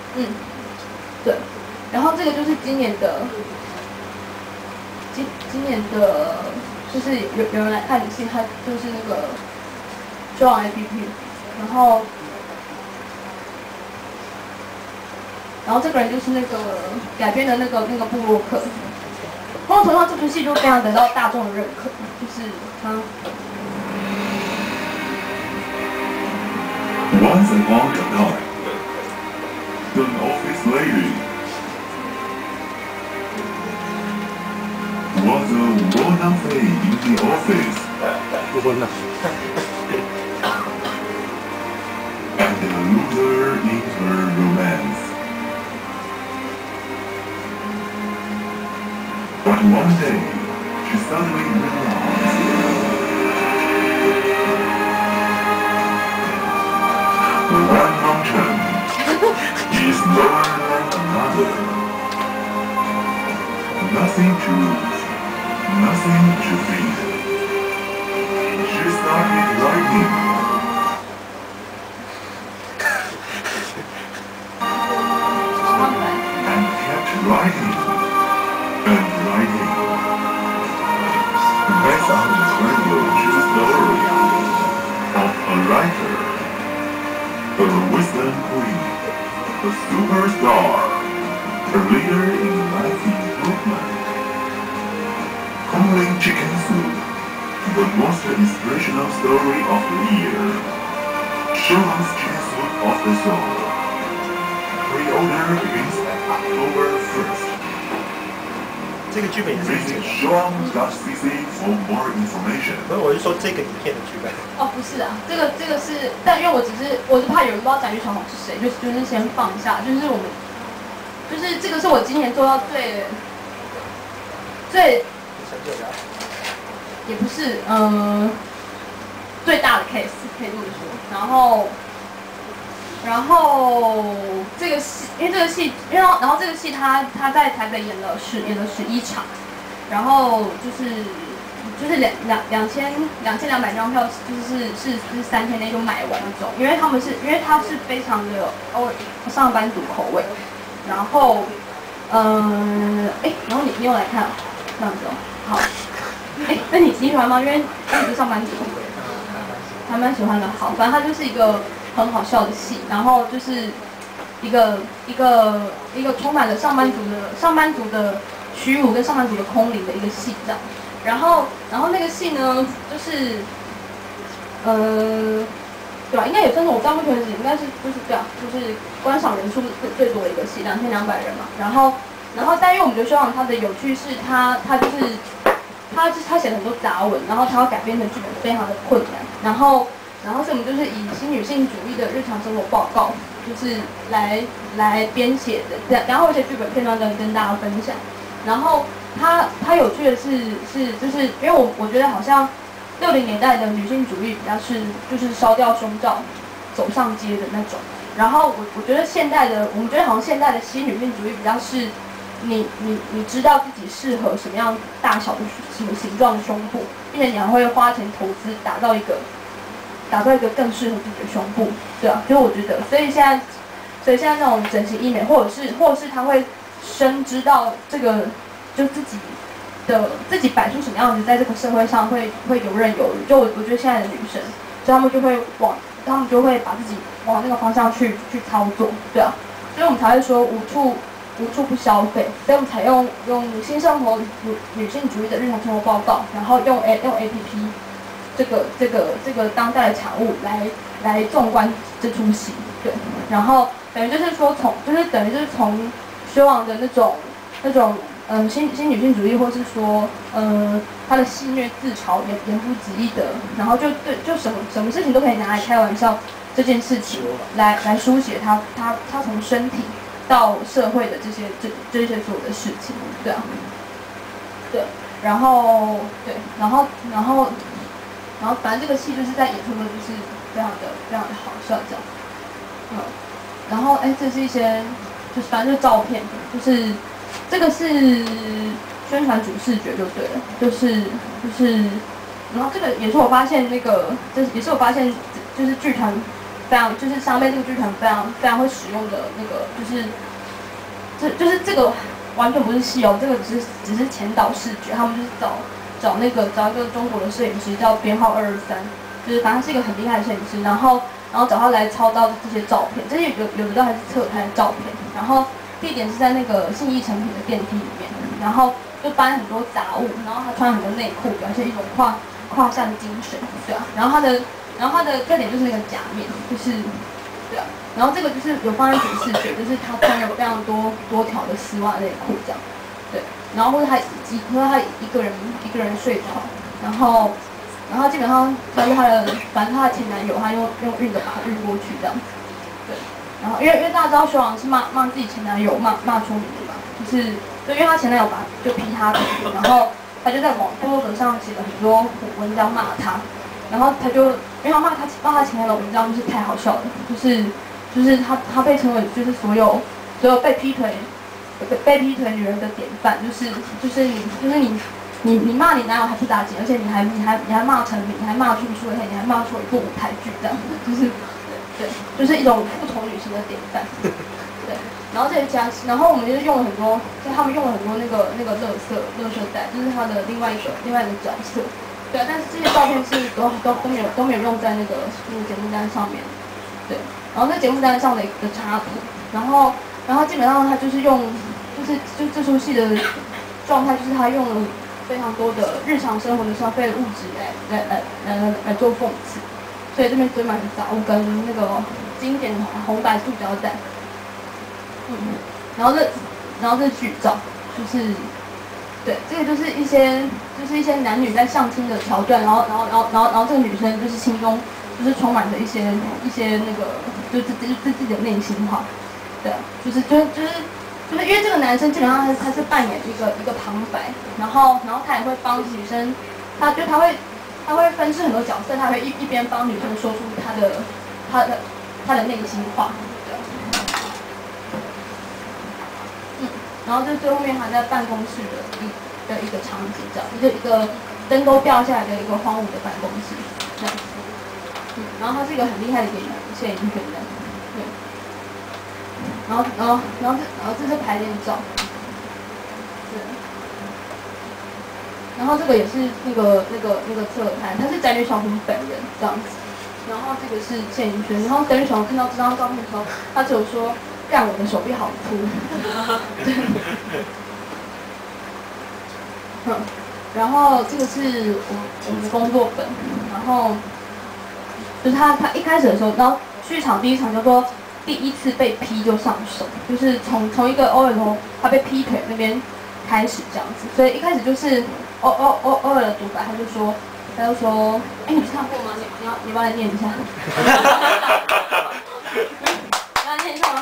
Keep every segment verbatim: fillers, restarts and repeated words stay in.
嗯，对。然后这个就是今年的，今今年的，就是有有人来看你戏，他就是那个修网 A P P， 然后。然后这个人就是那个改编的那个那个部落客，某种程度上这部戏就非常得到大众的认可，就是他。 Once upon a time, an office lady was a one thing in the office, and a loser in her romance. But one day, she suddenly realized one mountain is lower than another. Nothing to lose, nothing to fear. She started writing. And kept writing. And writing. Based on the radio true story of a writer, a wisdom queen, a superstar, a leader in life improvement. Kung Ling Chicken Soup, the most inspirational story of the year. Sherlock's Chicken Soup of the Soul. Pre-order begins October first. 这个剧本也是 Visit Sean dot C C for more information. 不是，我是说这个影片的剧本。 哦，不是啊，这个这个是，但因为我只是我是怕有人不知道展玉小红是谁，就就是先放一下，就是我们，就是这个是我今年做到最最成就感。 也不是嗯、呃、最大的 case 可以这么说，然后。然后这个戏，因为这个戏，因为然后这个戏他他在台北演了十演了十一场，然后就是就是两两两千两千两百张票，就是是是三天内就买完那种，因为他们是因为他是非常的哦上班族口味，然后嗯哎、呃，然后你你有来看这样子哦，好，哎那你喜欢吗？因为你是上班族，还蛮喜欢的，好，反正他就是一个。很好笑的戏，然后就是一个一个一个充满了上班族的上班族的虚无跟上班族的空灵的一个戏这样，然后然后那个戏呢，就是呃，对吧？应该也算是我到目前为止应该是就是对啊，就是观赏人数最多的一个戏，两千两百人嘛。然后然后但因为我们觉得修养他的有趣是他他就是他就是他写了很多杂文，然后他要改编成剧本非常的困难，然后。然后，所以我们就是以新女性主义的日常生活报告，就是来来编写的，然后有些剧本片段跟跟大家分享。然后它它有趣的是是就是因为我我觉得好像六零年代的女性主义比较是就是烧掉胸罩走上街的那种。然后我我觉得现代的我们觉得好像现代的新女性主义比较是你你你知道自己适合什么样大小的什么形状的胸部，并且你还会花钱投资打造一个。打造一个更适合自己的胸部，对啊，就我觉得，所以现在，所以现在那种整形医美，或者是，或者是他会深知到这个，就自己的自己摆出什么样子，在这个社会上会会游刃有余。就我我觉得现在的女生，所以他们就会往，他们就会把自己往那个方向去去操作，对啊，所以我们才会说无处无处不消费，所以我们采用用新生活女女性主义的日常生活报告，然后用 A 用 A P P。这个这个这个当代的产物来来纵观这出戏，对，然后等于就是说从就是等于就是从修王的那种那种嗯、呃、新新女性主义，或是说嗯他的戏谑自嘲言言不及义的，然后就对就什么什么事情都可以拿来开玩笑这件事情，来来书写他他他从身体到社会的这些这这些所有的事情，对啊，对，然后对，然后然后。然后反正这个戏就是在演出的，就是非常的非常的好笑这样，嗯，然后哎，这是一些就是反正就是照片，就是这个是宣传主视觉就对了，就是就是，然后这个也是我发现那个，就是也是我发现就是剧团非常就是湘贝这个剧团非常非常会使用的那个就是这就是这个完全不是戏哦，这个只是只是前导视觉，他们就是找找那个找一个中国的摄影师叫编号二二三，就是反正是一个很厉害的摄影师，然后然后找他来操刀这些照片，这些有有的都还是侧拍的照片，然后地点是在那个信义成品的电梯里面，然后就搬很多杂物，然后他穿很多内裤，表现一种跨跨项精神，对啊，然后他的然后他的特点就是那个假面，就是对啊，然后这个就是有放在主视觉，就是他穿有非常多多条的丝袜内裤这样，对，然后或者他一或者他一个人一个人睡床，然后然后基本上就是他的反正他的前男友，他用用运的把他运过去这样子，对，然后因为因为大家知道修郎是骂骂自己前男友骂骂出名的嘛，就是就因为他前男友把就劈他腿，然后他就在网部落格上写了很多文章骂他。然后他就，因为他骂他骂他前男友的文章就是太好笑了，就是就是他他被称为就是所有所有被劈腿被被劈腿女人的典范，就是就是你就是你你你骂你男友还不打紧，而且你还你还你还骂陈明，你还骂出书，而且你还骂出一部舞台剧这样子，就是对，就是一种不同女性的典范，对。然后这些加，然后我们就是用了很多，就他们用了很多那个那个垃圾垃圾袋，就是他的另外一个另外一个角色。对，但是这些照片是都都都没有都没有用在那个那个节目单上面，对，然后那节目单上的一个插图，然后然后基本上他就是用，就是就这出戏的状态就是他用了非常多的日常生活的消费物质来来来来来做讽刺，所以这边堆满了杂物跟那个经典的红白塑胶袋，嗯，然后这然后这剧照就是。对，这个就是一些就是一些男女在相亲的桥段，然后然后然后然后然后这个女生就是心中就是充满着一些一些那个就自自自自己的内心话，对，就是就是就是就是因为这个男生基本上他他是扮演一个一个旁白，然后然后他也会帮女生，他就他会他会分饰很多角色，他会一一边帮女生说出他的他的他的内心话。然后就最后面还在办公室的一的一个场景，这样，就一个灯都掉下来的一个荒芜的办公室，这样子。嗯，然后他是一个很厉害的演员，谢颖轩的，对。然后然后然后这然后这是排练照，对。然后这个也是那个那个那个侧拍，他是宅女小红本人这样子。然后这个是谢颖轩，然后宅女小红看到这张照片的时候，他只有说。干我的手臂好粗，对，嗯，然后这个是我我们的工作本，然后就是他他一开始的时候，然后剧场第一场叫做第一次被劈就上手，就是从从一个欧尔头他被劈腿那边开始这样子，所以一开始就是欧欧欧欧尔的独白，他就说他就说，哎，你看过吗？你你要你帮来念一下，你要念一下吗？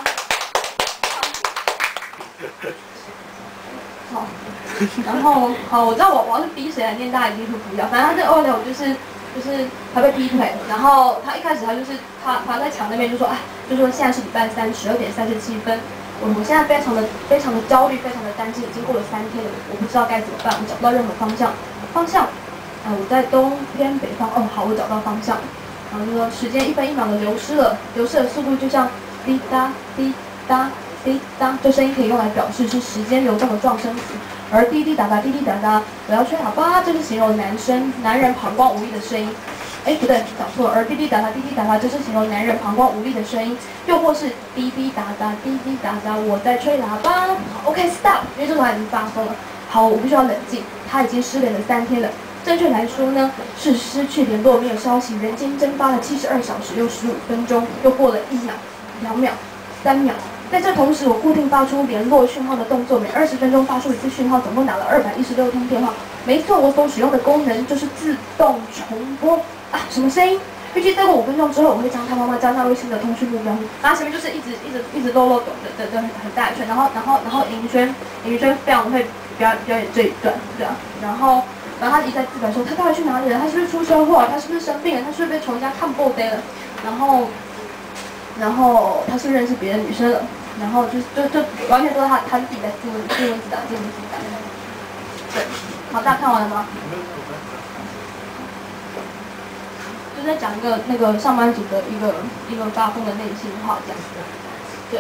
好，然后好，我知道我我要是逼谁来念，大家一定会不要。反正他这欧流就是就是他被劈腿，然后他一开始他就是他他在墙那边就说，哎，就说现在是礼拜三十二点三十七分，我我现在非常的非常的焦虑，非常的担心，已经过了三天了，我不知道该怎么办，我找不到任何方向，方向，呃，我在东偏北方，哦，好，我找到方向，然后就说时间一分一秒的流失了，流逝的速度就像滴答滴答。滴答，这声音可以用来表示是时间流动的撞声词，而滴滴答答、滴滴答答，我要吹喇叭，这是形容男生、男人膀胱无力的声音。哎，不对，讲错了。而滴滴答答、滴滴答答，这是形容男人膀胱无力的声音，又或是滴滴答答、滴滴答答，我在吹喇叭。好 ，OK，stop， 因为这时候他已经发疯了。好，我必须要冷静。他已经失联了三天了。正确来说呢，是失去联络，没有消息，人间蒸发了七十二小时又十五分钟，又过了一秒、两秒、三秒。在这同时，我固定发出联络讯号的动作，每二十分钟发出一次讯号，总共打了二百一十六通电话。没错，我所使用的功能就是自动重播啊！什么声音？预计再过五分钟之后，我会将他妈妈加纳入新的通讯目标。然后前面就是一直一直一直漏漏抖的的的很大一串，然后然后然后尹轩尹轩非常会表表演这一段，对啊，然后然后他一再自白说他到底去哪里了？他是不是出车祸？他是不是生病了？他是不是被仇家看破呆了？然后。然后他是认识别的女生了，然后就就就完全都是他他自己在自问自问自答自问自答。对，好，大家看完了吗？ 就在讲一个那个上班族的一个一个发疯的内心话这样。对。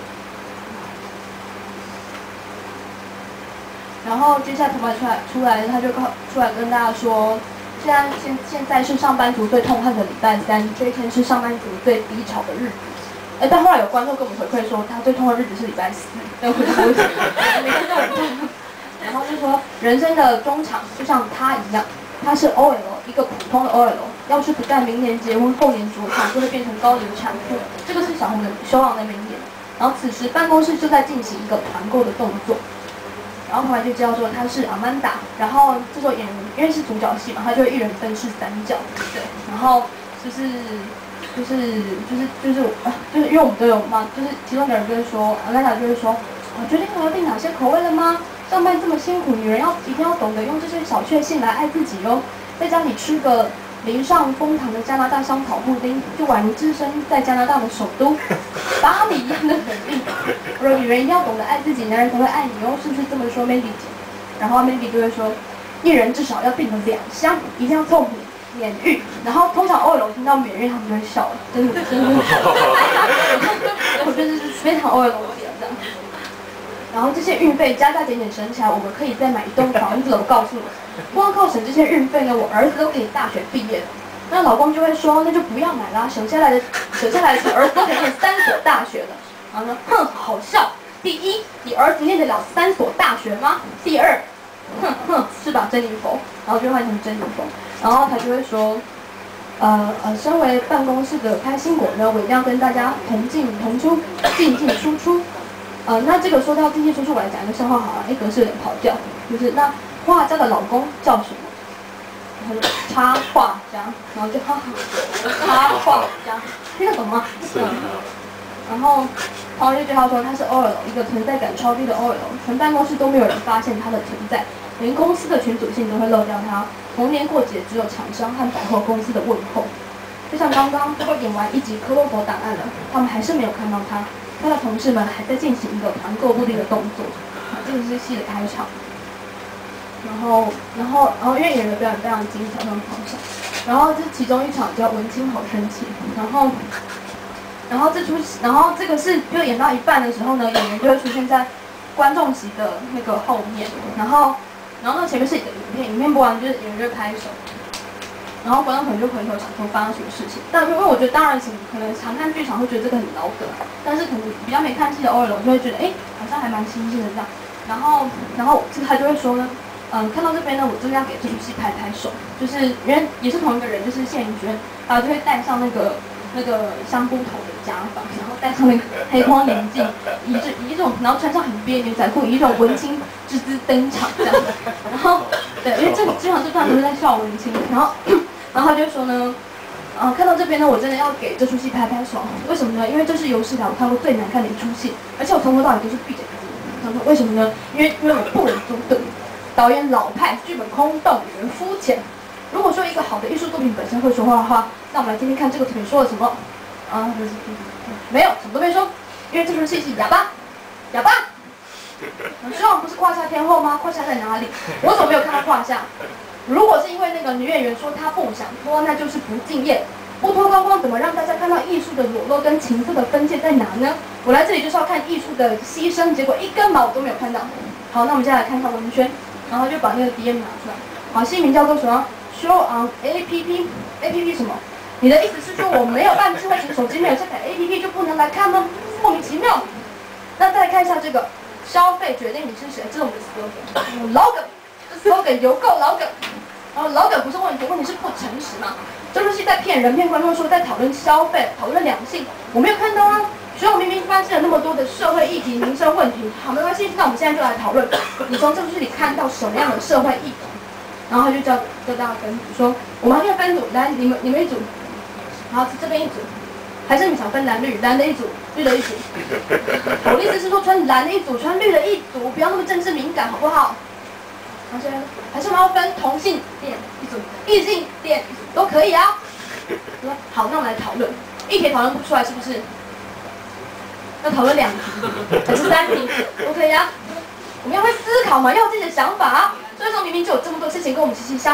然后接下来头发出来出来，他就告出来跟大家说，现在现现在是上班族最痛恨的礼拜三，这一天是上班族最低潮的日子。哎，但后来有观众跟我们回馈说，他最痛的日子是礼拜四，但我不知道为什么，每天都很痛。然后就说人生的中场就像他一样，他是 O L， 一个普通的 O L， 要是不在明年结婚，后年着床，就会变成高龄产妇。这个是小红的修郎的名言。然后此时办公室就在进行一个团购的动作。然后后来就知道说他是阿曼达，然后这时候演员因为是主角戏嘛，他就会一人分饰三角，对，然后就是就是就是就是就是因为我们都有嘛，就是其中有人就会说，阿曼达就会说，我决定我要订哪些口味了吗？上班这么辛苦，女人要一定要懂得用这些小确幸来爱自己哦，在家里吃个淋上枫糖的加拿大香草布丁，就宛如置身在加拿大的首都巴黎一样的美丽。我说女人一定要懂得爱自己，男人才会爱你哦，是不是这么说 ，Mandy 姐？然后 Mandy 就会说，一人至少要订个两箱，一定要凑免免运。然后通常 O L 听到免运，他们就会笑了，真的真的。我觉得是非常 O L 的点这样。然后这些运费加加减减省起来，我们可以再买一栋房子了。我告诉你，光靠省这些运费呢，我儿子都可以大学毕业了。那老公就会说，那就不要买啦，省下来的省下来的钱，儿子都可以念三所大学了。然后呢，哼，好笑。第一，你儿子念得了三所大学吗？第二，哼哼，是吧，珍妮佛？然后就换成珍妮佛。然后他就会说，呃呃，身为办公室的开心果呢，我一定要跟大家同进同出，进进出出。呃，那这个说到进进出出，我来讲一个笑话好了，一格是有点跑调，就是那画家的老公叫什么？他说插画家，然后就哈哈，插画家，听得懂吗？嗯。然后，然后就对他说他是 O L， 一个存在感超低的 O L， 全办公室都没有人发现他的存在，连公司的群组信都会漏掉他。逢年过节只有厂商和百货公司的问候。就像刚刚都演完一集科洛佛档案了，他们还是没有看到他。他的同事们还在进行一个团购布丁的动作，这个是戏的开场。然后，然后，然后因为演员的表演非常精彩，非常好笑。然后这其中一场叫文青好生气，然后，然后这出，然后这个是就演到一半的时候呢，演员就会出现在观众席的那个后面，然后，然后那前面是一个影片，影片播完就是演员就会拍手。然后观众可能就回头想说发生什么事情，但因为我觉得当然可能常看剧场会觉得这个很老梗，但是可能比较没看戏的 O L 就会觉得哎好像还蛮新鲜的这样，然后然后这个他就会说呢，嗯看到这边呢我真的要给这出戏拍拍手，就是因为也是同一个人，就是谢盈萱，然后就会戴上那个那个香菇头的假发，然后戴上那个黑框眼镜，以这以一种然后穿上很憋牛仔裤，以一种文青之姿登场这样，然后对，因为这基本上这段都是在笑文青，然后。然后他就说呢，呃，看到这边呢，我真的要给这出戏拍拍手。为什么呢？因为这是有史以来我看过最难看的一出戏，而且我从头到尾都是闭着眼睛。他说为什么呢？因为因为我不忍卒顿，导演老派，剧本空洞，演员肤浅。如果说一个好的艺术作品本身会说话的话，那我们来听听看这个作品说了什么。啊，就是没有，什么都没说，因为这出戏是哑巴，哑巴。希望不是胯下天后吗？胯下在哪里？我怎么没有看到胯下？如果是因为那个女演员说她不想脱，那就是不敬业。不脱光光怎么让大家看到艺术的裸露跟情色的分界在哪呢？我来这里就是要看艺术的牺牲，结果一根毛我都没有看到。好，那我们接下来看看文轩，然后就把那个 D M 拿出来。好，戏名叫做什么 ？Show on A P P，A P P 什么？你的意思是说我没有办智慧型手机，没有下载 A P P 就不能来看吗？莫名其妙。那再来看一下这个，消费决定你是谁，这是我们的 slogan， 老梗。slogan 有够老梗，然后老梗不是问题，问题是不诚实嘛。这出戏在骗人，骗观众说在讨论消费，讨论两性，我没有看到啊。所以我明明发现了那么多的社会议题、民生问题，好，没关系，那我们现在就来讨论，你从这出戏里看到什么样的社会议题？然后他就叫叫大家分组，说我们还可以分组，来你们你们一组，然后这边一组，还是你想分蓝绿，蓝的一组，绿的一组。我的意思是说穿蓝的一组，穿绿的一组，不要那么政治敏感，好不好？还是还是我们要分同性恋一组，异性恋一组都可以啊。好，那我们来讨论，一题讨论不出来是不是？要讨论两题还是三题都可以啊。我们要会思考嘛，要有自己的想法啊。所以说明明就有这么多事情跟我们息息相关，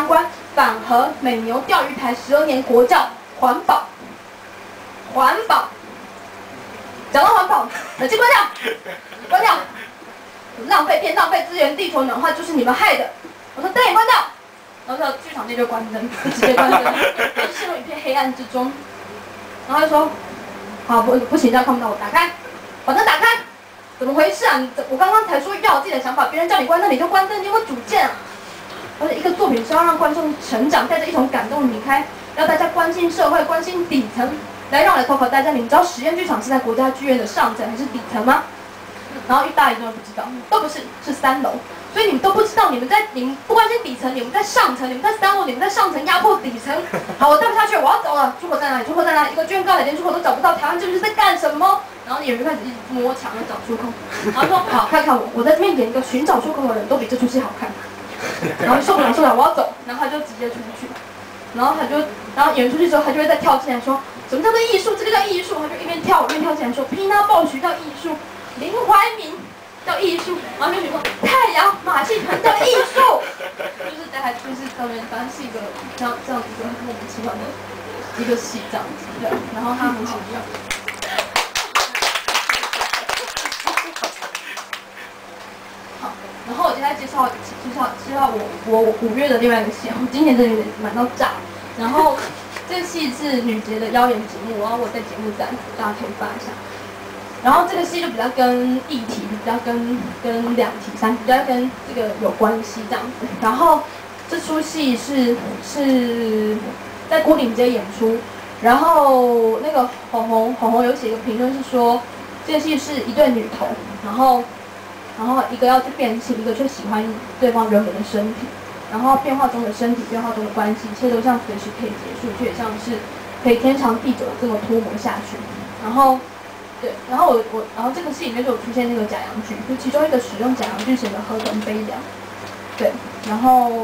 反核美牛钓鱼台十二年国教环保，环保。讲到环保，冷气关掉，关掉。浪费电，浪费资源，地球暖化就是你们害的。我说灯也关掉，然后剧场内就关灯，就直接关灯，就陷入一片黑暗之中。然后他就说，好不不行，这样看不到我，打开，把灯打开。怎么回事啊？你我刚刚才说要有自己的想法，别人叫你关灯你就关灯，你有没有主见啊？而且一个作品是要让观众成长，带着一种感动离开，要大家关心社会，关心底层。来，让我来考考大家，你们知道实验剧场是在国家剧院的上层还是底层吗？然后一大一都不知道，都不是，是三楼。所以你们都不知道，你们在你们不关心底层，你们在上层，你们在三楼，你们在上层压迫底层。好，我待不下去，我要走了。出口在哪里？出口在哪里？一个剧院高连出口都找不到，台湾这不是在干什么？然后演员开始一直摸墙要找出口，然后说好，看看我，我在这边演一个寻找出口的人，都比这出戏好看。然后受不了，受不了，我要走。然后他就直接出去，然后他就，然后演员出去之后，他就会再跳进来说，什么叫做艺术？这个叫艺术。他就一边跳一边跳进来说，皮娜鲍许叫艺术，林怀民叫艺术，然后就说太阳马戏团叫艺术，就是大概就是当然反正是一个这样这样一个很莫名其妙的一个戏这样子，对。然后他很好笑。好，然后我接下来介绍介绍介绍我我五月的另外一个戏，我今年真的有点满到炸。然后这个戏是女杰的邀演节目，然后我在节目站，大家可以发一下。然后这个戏就比较跟议题，比较跟跟两题三，比较跟这个有关系这样子。然后这出戏是是在牯岭街演出，然后那个红红红红有写一个评论是说，这个戏是一对女童，然后然后一个要去变性，一个却喜欢对方原本的身体，然后变化中的身体，变化中的关系，一切都像随时可以结束，却也像是可以天长地久的这么拖磨下去，然后。对，然后我我，然后这个戏里面就有出现那个假阳具，就其中一个使用假阳具显得何等悲凉。对，然后，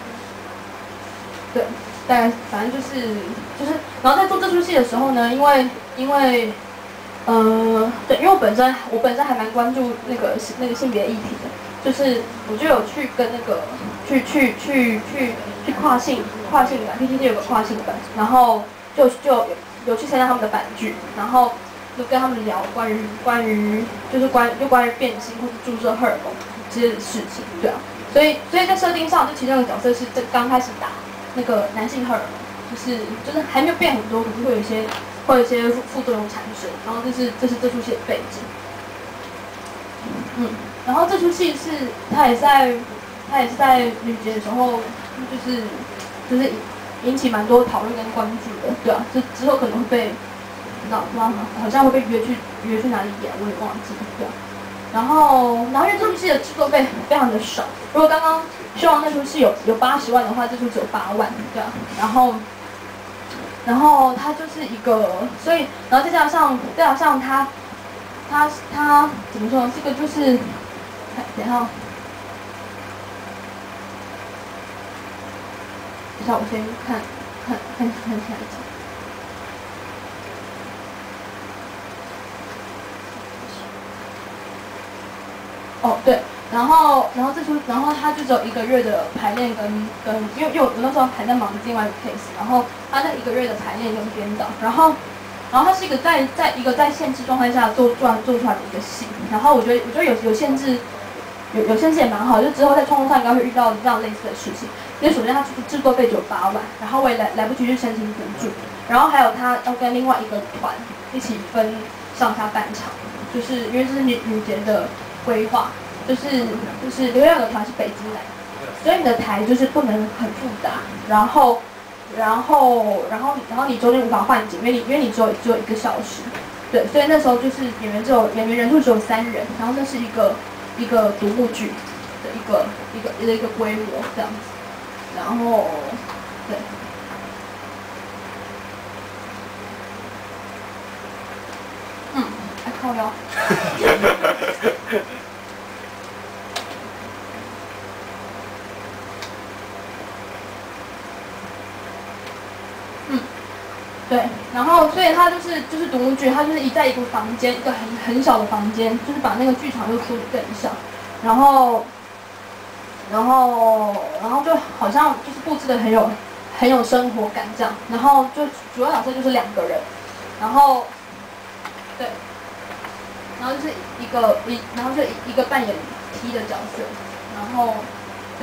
对，大概反正就是就是，然后在做这出戏的时候呢，因为因为，呃，对，因为我本身我本身还蛮关注那个那个性别议题的，就是我就有去跟那个去去去去去跨性跨性版 P T T 有个跨性版，然后就就有有去参加他们的版剧，然后。就跟他们聊关于关于就是关就关于变性或者注射荷尔蒙这些事情，对啊，所以所以在设定上，就其中一个角色是这刚开始打那个男性荷尔蒙，就是就是还没有变很多，可是会有一些会有一些副副作用产生，然后这是这是这出戏的背景，嗯，然后这出戏是他也在他也是在女节的时候，就是就是引起蛮多讨论跟关注的，对啊，就之后可能会被。不知道，好像会被约去约去哪里演，我也忘记了。对，然后然后因为这出戏的制作费非常的少，如果刚刚希望那出戏有有八十万的话，这出只有八万，对啊。然后然后它就是一个，所以然后再加上再加上它它它怎么说呢？这个就是等一下，等一下我先看看看看下一集。哦对，然后然后这出，然后他就只有一个月的排练跟跟，因为因为我那时候还在忙另外一个 case， 然后他那一个月的排练跟编导，然后然后它是一个在在一个在限制状态下做做做出来的一个戏，然后我觉得我觉得有有限制，有有限制也蛮好，就之后在创作上应该会遇到这样类似的事情。因为首先他制作费只有八万，然后我也来来不及去申请补助，然后还有他要跟另外一个团一起分上下半场，就是因为这是女女节的。规划就是就是流量的团是北京来的，所以你的台就是不能很复杂，然后然后然后然后你中间无法换景，因为你因为你只有只有一个小时，对，所以那时候就是演员只有演员人数只有三人，然后那是一个一个独幕剧的一个一个一个一个规模这样子，然后对。嗯，还靠腰。嗯，对，然后所以他就是就是独幕剧，他就是一在一个房间，一个很很小的房间，就是把那个剧场又缩得更小，然后然后然后就好像就是布置的很有很有生活感这样，然后就主要角色就是两个人，然后对，然后就是一个一然后就一个扮演 T 的角色，然后对。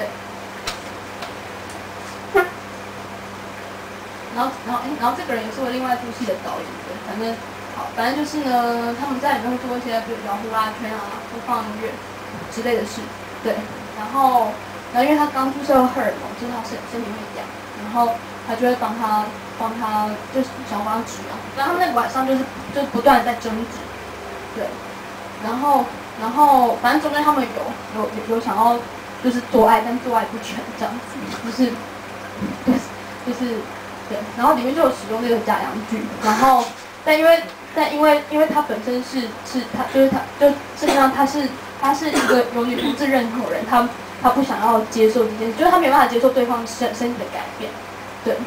然后，然后，哎，然后这个人也是我另外一部戏的导演，对，反正好，反正就是呢，他们在里面会做一些，比如摇呼啦圈啊，或放音乐之类的事，对。然后，然后因为他刚注射荷尔蒙，就是他身身体会痒，然后他就会帮他帮他，就是想帮他止痒。然后他们那个晚上就是就是不断的在争执，对。然后，然后反正中间他们有有有有想要就是做爱，但做爱不全这样子，就是对，就是。对，然后里面就有使用这个假阳具，然后但因为但因为因为他本身是是他就是他就事实上他是他是一个有女同志认同的人，他他不想要接受这件事，就是他没办法接受对方身身体的改变，对。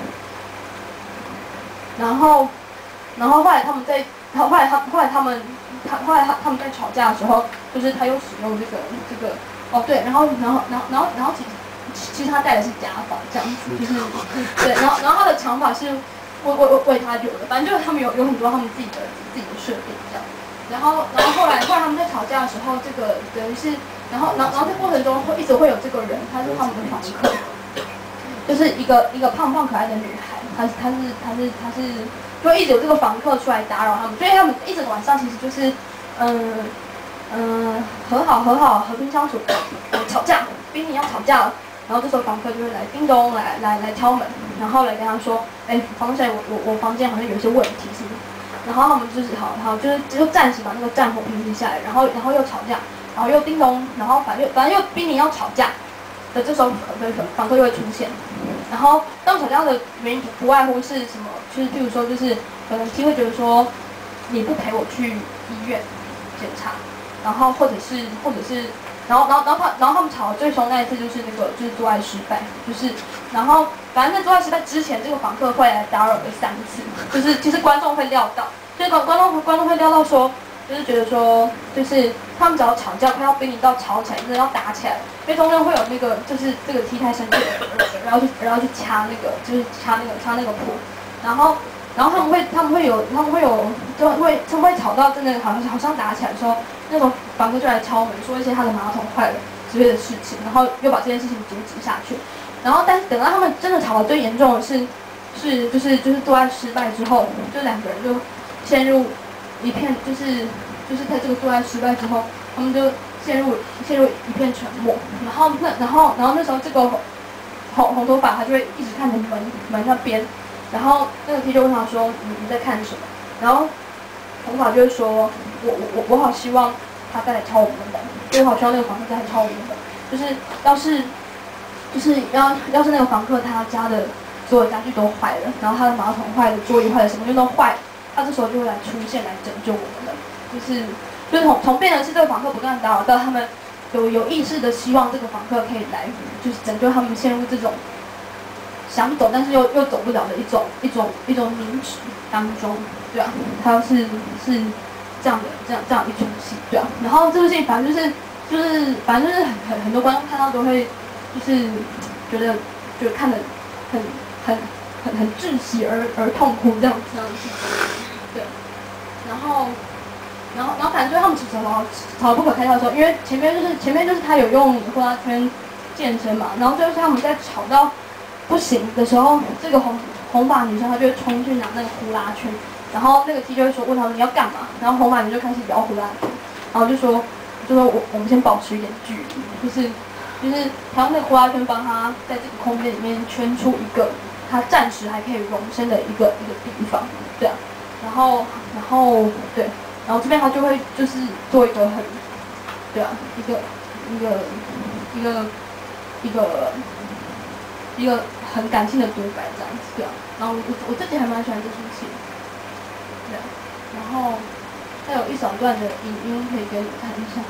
然后然后后来他们在，后来他后来他们他后来他他们在吵架的时候，就是他又使用这个这个哦对，然后然后然后然后然后其实。其实他戴的是假发，这样子，就是对，然后然后他的长发是为为为他留的，反正就是他们有有很多他们自己的自己的设定这样，然后然后后来后来他们在吵架的时候，这个等于是，然后然后然后在过程中会一直会有这个人，他是他们的房客，就是一个一个胖胖可爱的女孩，她她是她是她是就一直有这个房客出来打扰他们，所以他们一整个晚上其实就是嗯嗯和好和好和平相处，吵架，宾你要吵架了。然后这时候房客就会来叮咚来来来敲门，然后来跟他说，哎，房小姐，我我我房间好像有一些问题，是不是？然后他们就是好好就是就暂时把那个战火平息下来，然后然后又吵架，然后又叮咚，然后反正反正又濒临要吵架的这时候，房客又会出现。然后当吵架的原因不外乎是什么？就是譬如说就是可能 T 会觉得说你不陪我去医院检查，然后或者是或者是。然后，然后，然后他，然后他们吵得最凶那一次就是那个，就是做爱失败，就是，然后反正在做爱失败之前，这个房客会来打扰了三次，就是其实观众会料到，就是观观众观众会料到说，就是觉得说，就是他们只要吵架，快要濒临到吵起来，真的要打起来，因为中间会有那个，就是这个 T 太生气了，然后去然后去掐那个，就是掐那个掐那个婆，然后。然后他们会，他们会有，他们会有，就会，他们会吵到真的好像好像打起来的时候，那种房客就来敲门，说一些他的马桶坏了之类的事情，然后又把这件事情阻止下去。然后，但是等到他们真的吵得最严重的是，是就是就是做爱失败之后，就两个人就陷入一片，就是就是在这个做爱失败之后，他们就陷入陷入一片沉默。然后那然后然后那时候这个红红头发他就会一直看着门门那边。然后那个 T 就问他说：“你你在看什么？”然后红发就会说：“我我我我好希望他再来敲我们的门，因为我好希望那个房客再来敲我们的门。就是要是就是要要是那个房客他家的所有家具都坏了，然后他的马桶坏了，桌椅坏了，什么就都坏了，他这时候就会来出现来拯救我们了。就是就是从从变成是这个房客不断打扰到他们有有意识的希望这个房客可以来，就是拯救他们陷入这种。”想走，但是又又走不了的一种一种一种凝滞当中，对啊，它是是这样的这样这样一出戏，对啊。然后这部戏反正就是就是反正就是很很很多观众看到都会就是觉得觉得看得很很很很窒息而而痛哭这样这样子，对。然后然后然后反正就是他们其实吵吵得不可开交的时候，因为前面就是前面就是他有用呼啦圈健身嘛，然后最后是他们在吵到。不行的时候，这个红红发女生她就会冲去拿那个呼啦圈，然后那个 T 就会说问他们你要干嘛，然后红发女就开始摇呼啦圈，然后就说就说我我们先保持一点距离，就是就是他用那个呼啦圈帮他在这个空间里面圈出一个他暂时还可以容身的一个一个地方，对啊，然后然后对，然后这边他就会就是做一个很对啊一个一个一个一个。一个很感性的独白这样子，对啊。然后我我我自己还蛮喜欢这出戏，对啊。然后还有一小段的影音可以给你看一下。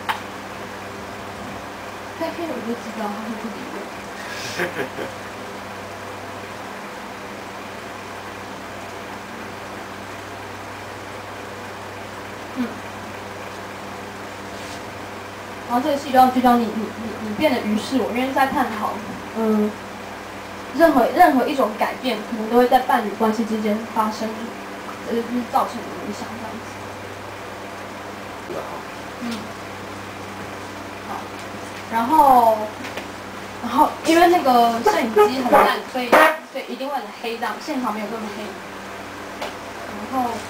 开片我就知道他会不理我。嗯。 然后这个戏就要聚焦你你你你变得于是我，因为在探讨，嗯，任何任何一种改变，可能都会在伴侣关系之间发生，呃，就是造成影响这样子。嗯，好，然后然后因为那个摄影机很烂，所以所以一定会很黑，这样现场没有那么黑。然后。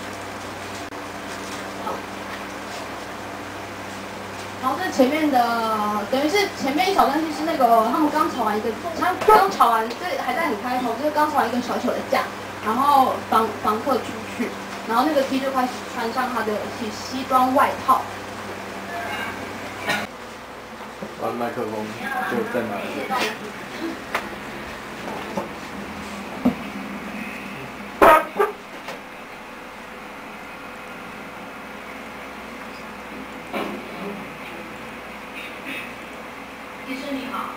然后这前面的，等于是前面一小段戏是那个他们刚吵完一个，他刚吵完，这还在很开头，就是刚吵完一个小小的架，然后房房客出去，然后那个 T 就开始穿上他的西西装外套。 把麦克风就在哪里？ 医生你好，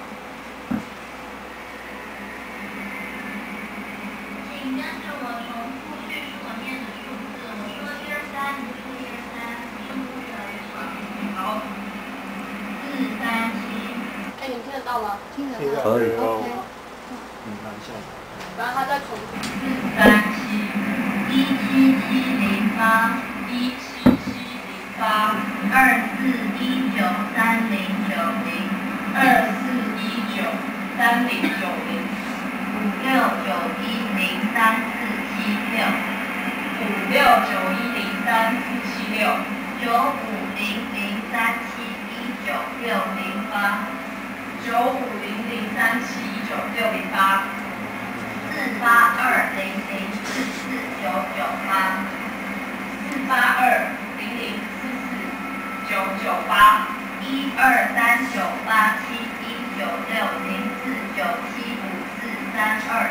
请跟着我重复叙述我念的数字。我说一二三，你说一二三，深呼吸一场。好，四三七。 哎，你听得到吗？听得到。 可以。 OK。 嗯，蛮像的。 然后他再重复。 四三七，一七七零八，一七七零八，二四一九三零九零。二四一九三零九零，五六九一零三四七六，五六九一零三四七六，九五零零三七一九六零八，九五零零三七一九六零八，四八二零零四四九九八，四八二零零四四九九八。一二三九八七一九六零四九七五四三二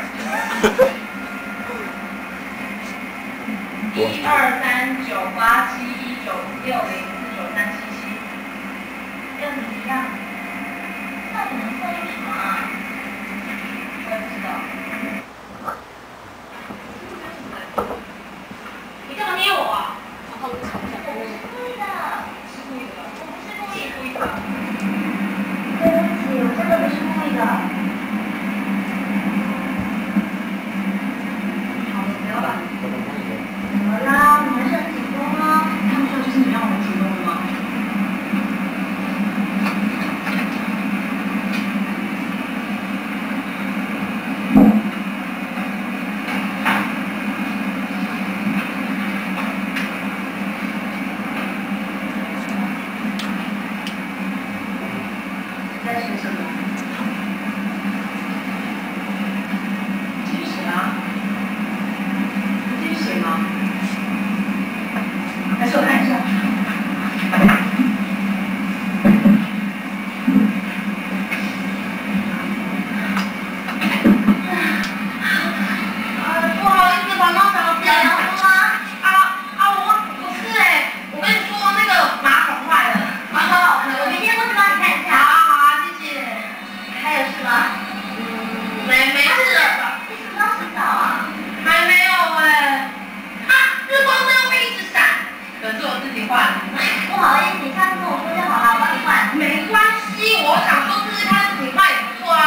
一一二三九八七一九六零四九三七七，跟你一样，到底能算出什么啊？我也不知道。你干嘛捏我啊？ 然后就吵架。 我是故意的，是故意的。我不是故意的。对不起，我真的不是故意的。好了，不要了。怎么啦？你们是很紧绷吗？看不出来就是你让我们紧绷的吗？在写什么？继续写啊！继续写吗？还是我看一下。啊，不好意思，帮忙找点阳吗？啊啊，我不是哎，我跟你说那个马桶坏了。啊，我明天过去帮你看一下。好好啊，谢谢。还有事吗？嗯，没没事。你什么时候洗澡啊？还没有哎。啊，日光灯会一直闪。可是我自己换。不好意思，你下次跟我说就好了，我帮你换。没关系，我想说试试看自己换也不错啊。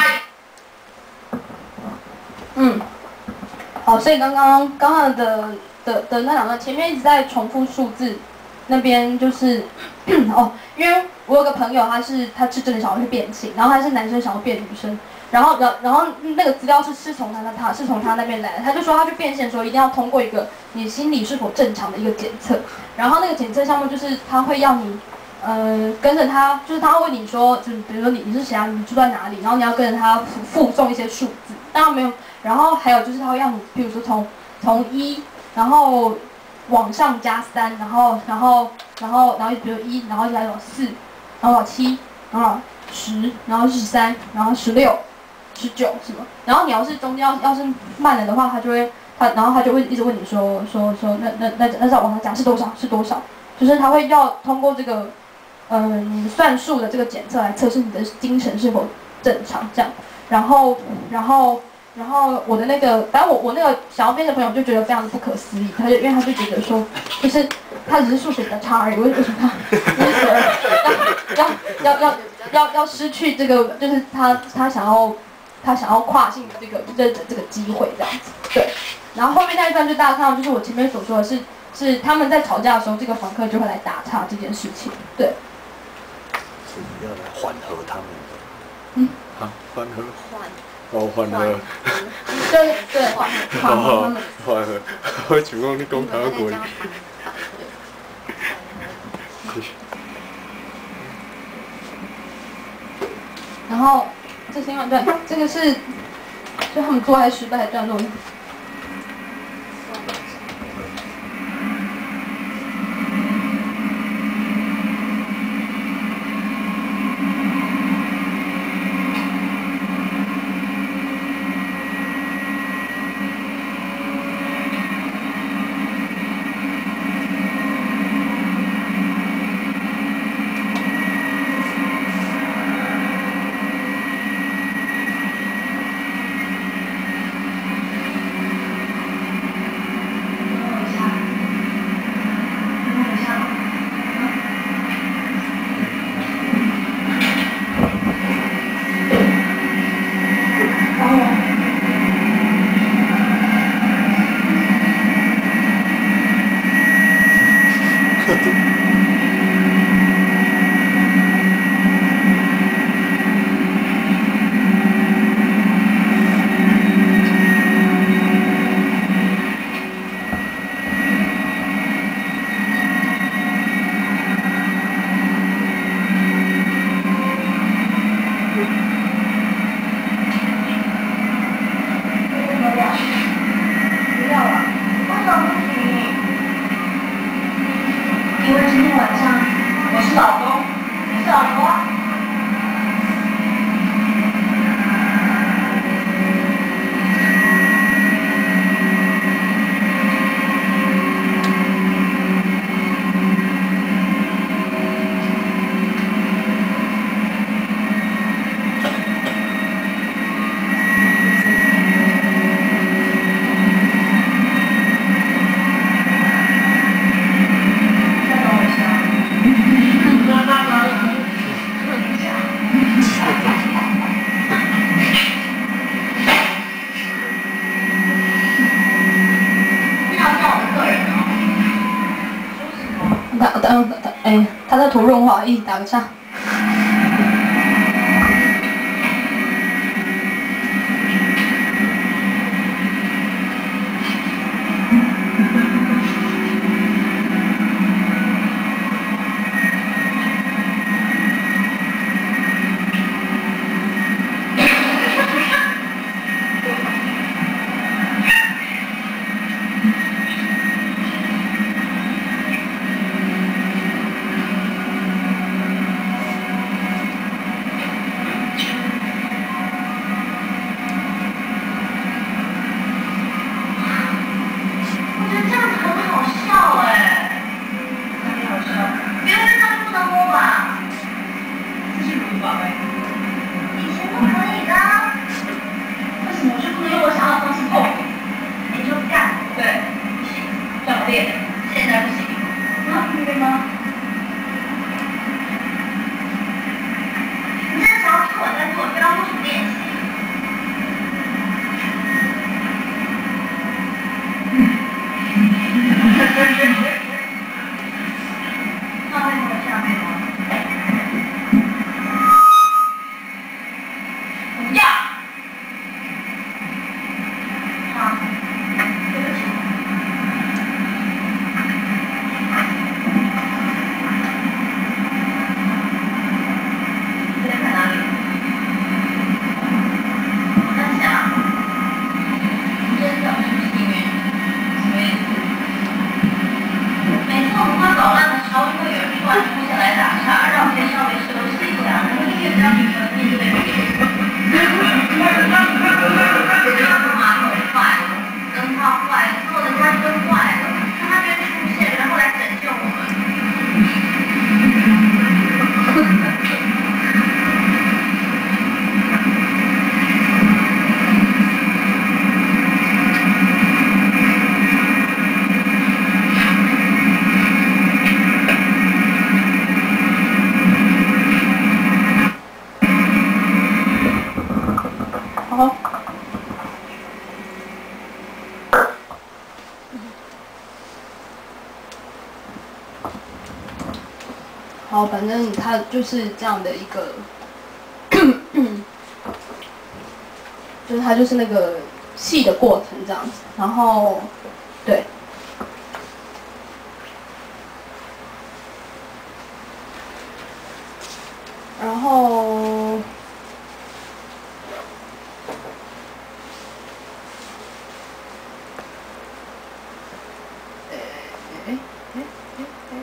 嗯。好，所以刚刚刚刚的的的那两段，前面一直在重复数字，那边就是哦，因为我有个朋友，他是他是真的想要去变性，然后他是男生想要变女生，然后然然后那个资料是是从他他他是从他那边来的，他就说他去变性的时候一定要通过一个你心理是否正常的一个检测，然后那个检测项目就是他会要你。呃，跟着他，就是他会问你说，就是比如说你你是谁啊，你住在哪里，然后你要跟着他附附送一些数字，当然没有，然后还有就是他会让你，比如说从从一，然后往上加三，然后然后然后然后比如一，然后再往四，然后往七，然后十，然后十三，然后十六，十九什么，然后你要是中间要要是慢了的话，他就会他然后他就会一直问你说说说那那那那再往上加是多少是多少，就是他会要通过这个。嗯，算术的这个检测来测试你的精神是否正常，这样，然后，然后，然后我的那个，反正我我那个想要变的朋友就觉得非常的不可思议，他就因为他就觉得说，就是他只是数学比较差而已，为为什么他就是要要要要要失去这个，就是他他想要他想要跨性的这个这这个机会这样子，对。然后后面那一段就大家看到，就是我前面所说的是是他们在吵架的时候，这个房客就会来打岔这件事情，对。 是要来缓和他们的。 嗯。 啊，缓和。 缓。 哦，缓和。 对对，缓缓和他们。 缓和，我主讲你讲台湾国语。 然后这前两段，这个是就他们做爱失败的段落。哎，他在涂润滑液，打个岔。 好，反正它就是这样的一个，就是它就是那个戏的过程这样子，然后对。然后，哎哎哎哎哎，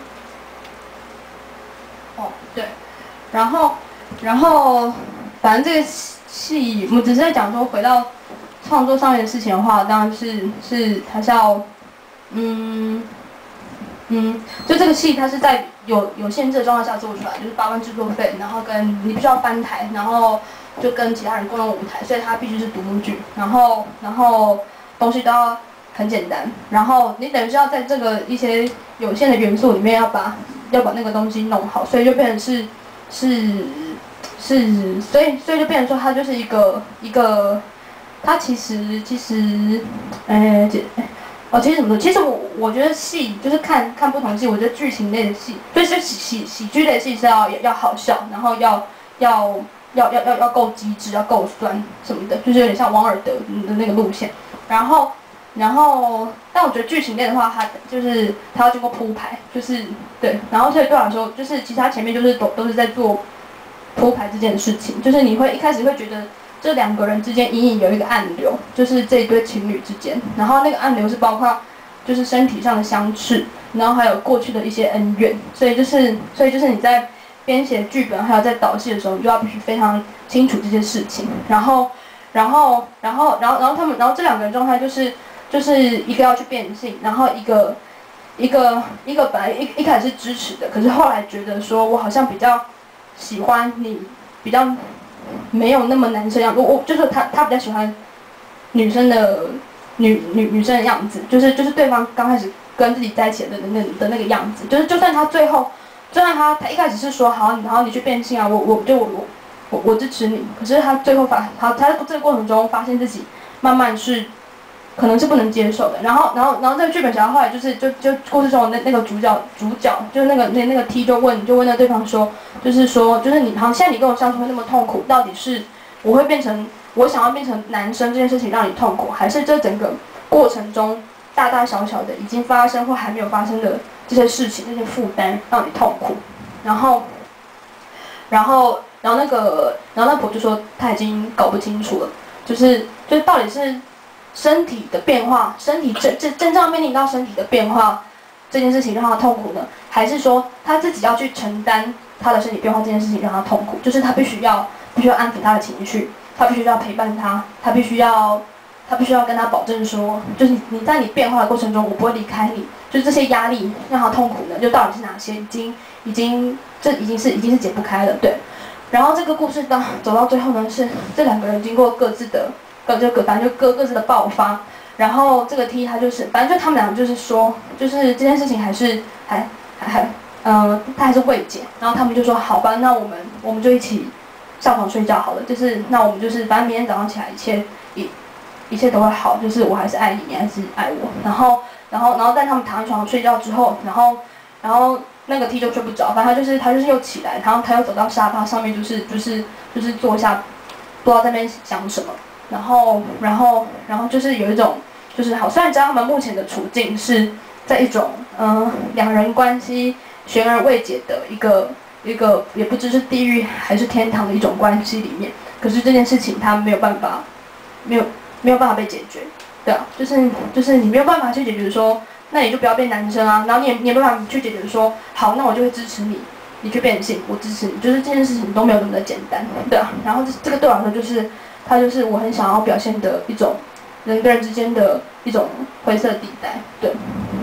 哦对，然后然后反正这个戏，我们只是在讲说回到创作上面的事情的话，当然是是还是要，嗯嗯，就这个戏它是在有有限制的状态下做出来，就是八万制作费，然后跟你必须要翻台，然后就跟其他人共用舞台，所以它必须是独幕剧，然后然后东西都要很简单，然后你等于是要在这个一些有限的元素里面要把要把那个东西弄好，所以就变成是是是，所以所以就变成说它就是一个一个，它其实其实，呃，哦，其实怎么说？其实我我觉得戏就是看看不同戏，我觉得剧情类的戏，就是喜喜喜剧类的戏是要要好笑，然后要要要要要要够机智，要够酸什么的，就是有点像王尔德的那个路线。然后然后，但我觉得剧情类的话，它就是它要经过铺排，就是对。然后所以对我来说，就是其实它前面就是都都是在做铺排这件事情，就是你会一开始会觉得。这两个人之间隐隐有一个暗流，就是这一对情侣之间。然后那个暗流是包括，就是身体上的相斥，然后还有过去的一些恩怨。所以就是，所以就是你在编写剧本还有在导戏的时候，你就要必须非常清楚这些事情。然后，然后，然后，然后，然后他们，然后这两个人状态就是，就是一个要去变性，然后一个，一个，一个本来一一开始是支持的，可是后来觉得说我好像比较喜欢你，比较。没有那么男生样，我我就是他，他比较喜欢女生的女女女生的样子，就是就是对方刚开始跟自己在一起的那的那个样子，就是就算他最后，就算他他一开始是说好，然后你去变性啊，我我就我我我我支持你，可是他最后发他他这个过程中发现自己慢慢是可能是不能接受的，然后然后然后这个剧本写到后来就是就就故事中的那那个主角主角就是那个那那个 T 就问就问那对方说，就是说就是你好像现在你跟我相处会那么痛苦，到底是我会变成我想要变成男生这件事情让你痛苦，还是这整个过程中大大小小的已经发生或还没有发生的这些事情这些负担让你痛苦，然后然后然后那个然后那婆就说他已经搞不清楚了，就是就是到底是。身体的变化，身体真真真正面临到身体的变化这件事情让他痛苦呢，还是说他自己要去承担他的身体变化这件事情让他痛苦？就是他必须要必须要安抚他的情绪，他必须要陪伴他，他必须要他必须要跟他保证说，就是你在你变化的过程中，我不会离开你。就是这些压力让他痛苦呢，就到底是哪些？已经已经这已经是已经是解不开了，对。然后这个故事到走到最后呢，是这两个人经过各自的。各就各，反正就各各自的爆发，然后这个 T 他就是，反正就他们两个就是说，就是这件事情还是还还还，呃，他还是未解，然后他们就说好吧，那我们我们就一起上床睡觉好了，就是那我们就是反正明天早上起来一切一一切都会好，就是我还是爱你，你还是爱我，然后然后然后在他们躺在床上睡觉之后，然后然后那个 T 就睡不着，反正他就是他就是又起来，然后他又走到沙发上面，就是就是就是坐下，不知道在那边想什么。然后，然后，然后就是有一种，就是好，虽然知道他们目前的处境是在一种，嗯、呃，两人关系悬而未解的一个一个，也不知是地狱还是天堂的一种关系里面，可是这件事情他没有办法，没有没有办法被解决，对啊，就是就是你没有办法去解决说，那你就不要变男生啊，然后你也你也没有办法去解决说，好，那我就会支持你，你去变性，我支持你，就是这件事情都没有那么的简单，对啊，然后这这个对我来说就是。它就是我很想要表现的一种人跟人之间的一种灰色地带，对。